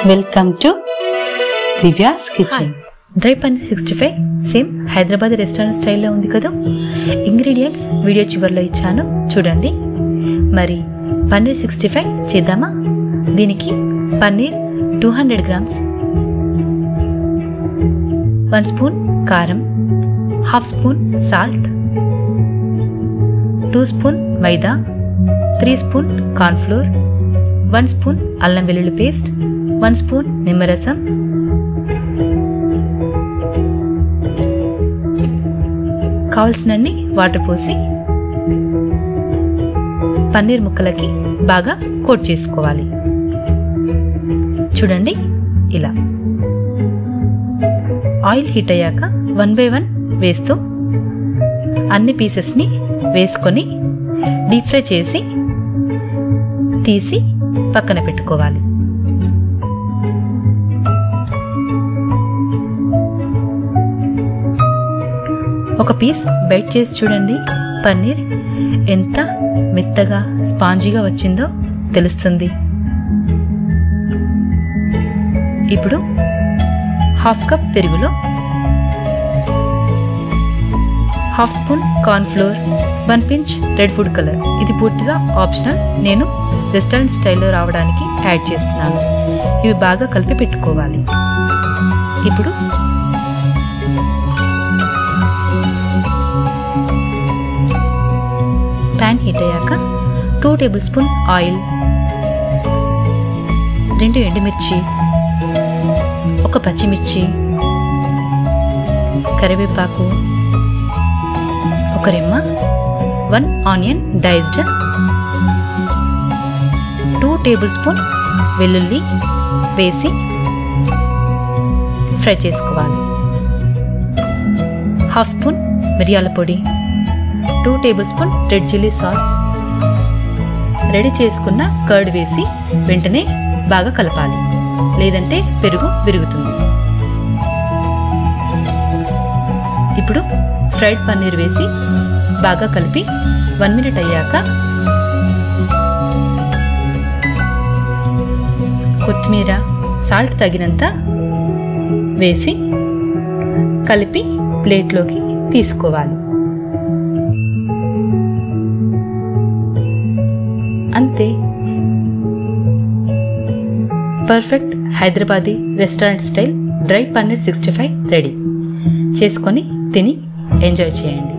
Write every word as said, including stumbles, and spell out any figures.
Welcome to Divya's kitchen. Dry paneer sixty five same Hyderabad restaurant స్టైల్లో ఉంది కదా. ఇంగ్రీడియంట్స్ వీడియో చివరిలో ఇచ్చాను చూడండి. మరి పన్నీర్ సిక్స్టీ ఫైవ్ చేద్దామా? దీనికి paneer two hundred grams, one spoon కారం, half spoon salt, two spoon maida, three spoon cornflour, one spoon అల్లం వెల్లుల్లి పేస్ట్, వన్ స్పూన్ నిమ్మరసం, కావలసినన్ని వాటర్ పోసి పన్నీర్ ముక్కలకి బాగా కోట్ చేసుకోవాలి. చూడండి ఇలా. ఆయిల్ హీట్ అయ్యాక వన్ బై వన్ వేస్తూ అన్ని పీసెస్ని వేసుకొని డీప్ ఫ్రై చేసి తీసి పక్కన పెట్టుకోవాలి. ఒక పీస్ బైట్ చేసి చూడండి. పన్నీర్ ఎంత మెత్తగా స్పాంజీగా వచ్చిందో తెలుస్తుంది. ఇప్పుడు హాఫ్ కప్ పెరుగులో half spoon cornflour, one pinch red food colour. ఇది పూర్తిగా ఆప్షనల్, నేను రెస్టారెంట్ స్టైల్లో రావడానికి యాడ్ చేస్తున్నాను. ఇవి బాగా కలిపి పెట్టుకోవాలి. ఇప్పుడు ప్యాన్ హీట్ అయ్యాక టూ టేబుల్ స్పూన్ ఆయిల్, రెండు ఎండుమిర్చి, ఒక పచ్చిమిర్చి, కరివేపాకు, ఒక రెమ్మ, one onion diced, two tablespoon వెల్లుల్లి వేసి ఫ్రై చేసుకోవాలి. హాఫ్ స్పూన్ మిరియాల పొడి, two tablespoon red chilli sauce, ready చేసుకున్న కర్డ్ వేసి వెంటనే బాగా కలపాలి, లేదంటే పెరుగు విరుగుతుంది. ఇప్పుడు ఫ్రైడ్ పన్నీర్ వేసి బాగా కలిపి వన్ మినిట్ అయ్యాక కొత్తిమీర, సాల్ట్ తగినంత వేసి కలిపి ప్లేట్లోకి తీసుకోవాలి. అంతే, perfect Hyderabadi restaurant style dry paneer sixty five ready. చేసుకొని తిని ఎంజాయ్ చేయండి.